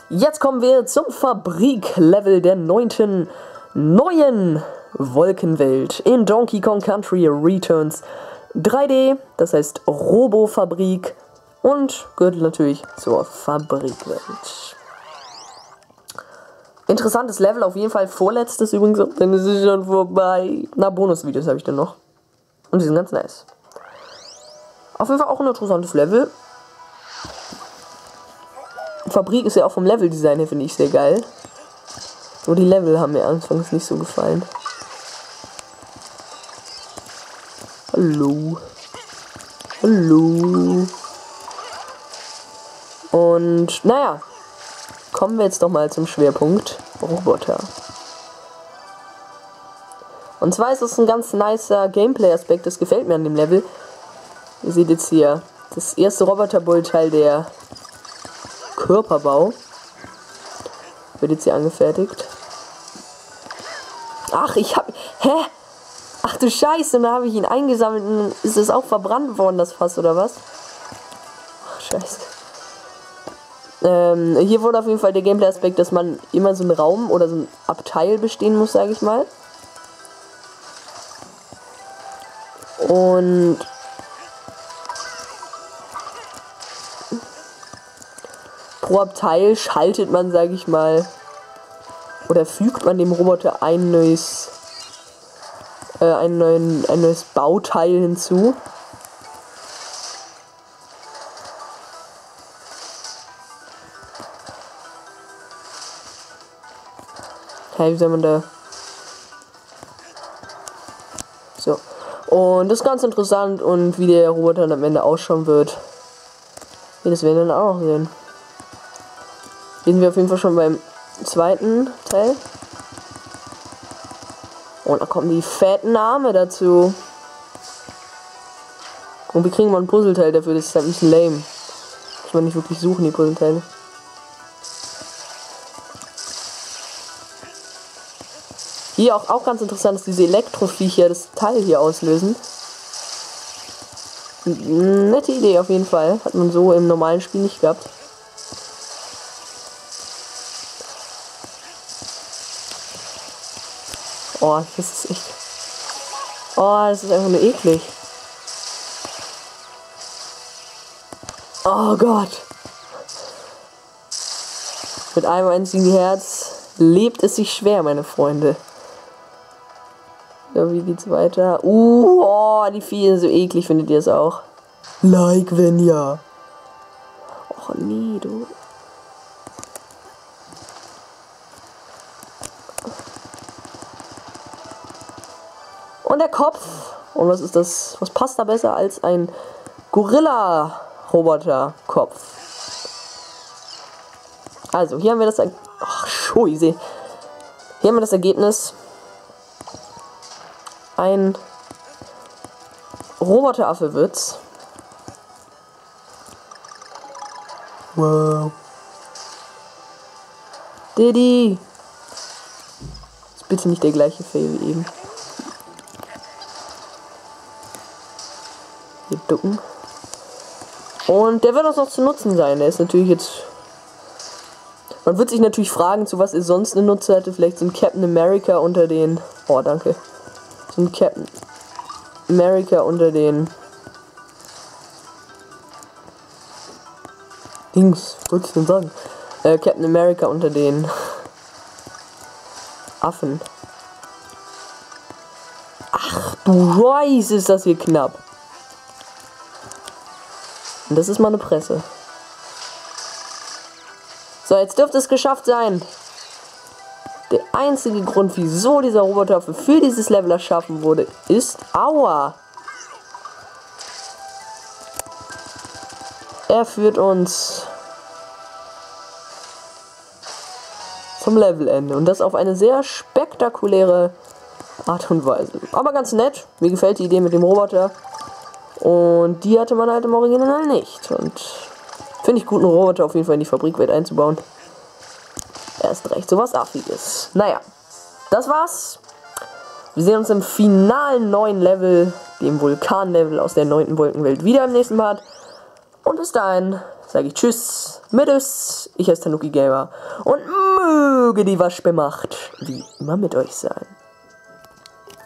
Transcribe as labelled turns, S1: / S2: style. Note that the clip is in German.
S1: Jetzt kommen wir zum Fabrik-Level der 9. neuen Wolkenwelt in Donkey Kong Country Returns 3D, das heißt Robo-Fabrik und gehört natürlich zur Fabrikwelt. Interessantes Level, auf jeden Fall vorletztes übrigens, denn es ist schon vorbei. Na, Bonusvideos habe ich dann noch. Und die sind ganz nice. Auf jeden Fall auch ein interessantes Level. Fabrik ist ja auch vom Leveldesign her, finde ich, sehr geil. Nur die Level haben mir anfangs nicht so gefallen. Hallo. Hallo. Und, naja. Kommen wir jetzt doch mal zum Schwerpunkt Roboter. Und zwar ist es ein ganz nicer Gameplay-Aspekt, das gefällt mir an dem Level. Ihr seht jetzt hier das erste Roboter-Bauteil, der Körperbau. Wird jetzt hier angefertigt. Ach, hä? Ach du Scheiße, da habe ich ihn eingesammelt und ist es auch verbrannt worden, das Fass, oder was? Ach, Scheiße. Hier wurde auf jeden Fall der Gameplay-Aspekt, dass man immer so einen Raum oder so ein Abteil bestehen muss, sage ich mal. Und pro Abteil schaltet man, sage ich mal, oder fügt man dem Roboter ein neues Bauteil hinzu. Hey, wie soll man da? So. Und das ist ganz interessant und wie der Roboter dann am Ende ausschauen wird. Ja, das werden wir dann auch noch sehen. Hier sind wir auf jeden Fall schon beim zweiten Teil. Und da kommen die fetten Arme dazu. Und wir kriegen mal ein Puzzleteil dafür, das ist halt ein bisschen lame. Muss man nicht wirklich suchen, die Puzzleteile. Hier auch ganz interessant, dass diese Elektroviecher das Teil hier auslösen. Nette Idee auf jeden Fall. Hat man so im normalen Spiel nicht gehabt. Oh, das ist echt... Oh, das ist einfach nur eklig. Oh Gott. Mit einem einzigen Herz lebt es sich schwer, meine Freunde. So, wie geht's weiter? Oh, die Viecher so eklig, findet ihr es auch? Like, wenn ja. Och nee, du. Und der Kopf. Und was ist das? Was passt da besser als ein Gorilla-Roboter-Kopf? Also, hier haben wir das... Ach, Scheiße. Hier haben wir das Ergebnis. Ein Roboteraffe wird's. Wow. Diddy. Ist bitte nicht der gleiche Fail wie eben. Hier ducken. Und der wird uns noch zu nutzen sein. Der ist natürlich jetzt... Man wird sich natürlich fragen, zu was er sonst eine Nutze hätte. Vielleicht so ein Captain America unter den... Oh, danke. So ein Captain America unter den... Dings, was wolltest du denn sagen? Captain America unter den... Affen. Ach du Scheiße, ist das hier knapp. Und das ist mal eine Presse. So, jetzt dürfte es geschafft sein. Der einzige Grund, wieso dieser Roboter für dieses Level erschaffen wurde, ist... Aua! Er führt uns zum Levelende. Und das auf eine sehr spektakuläre Art und Weise. Aber ganz nett. Mir gefällt die Idee mit dem Roboter. Und die hatte man halt im Original nicht. Und finde ich gut, einen Roboter auf jeden Fall in die Fabrikwelt einzubauen. Erst recht sowas Affiges. Naja, das war's. Wir sehen uns im finalen neuen Level, dem Vulkan-Level aus der 9. Wolkenwelt, wieder im nächsten Part. Und bis dahin sage ich Tschüss, Mittes, ich heiße Tanuki Gamer und möge die Waschbemacht wie immer mit euch sein.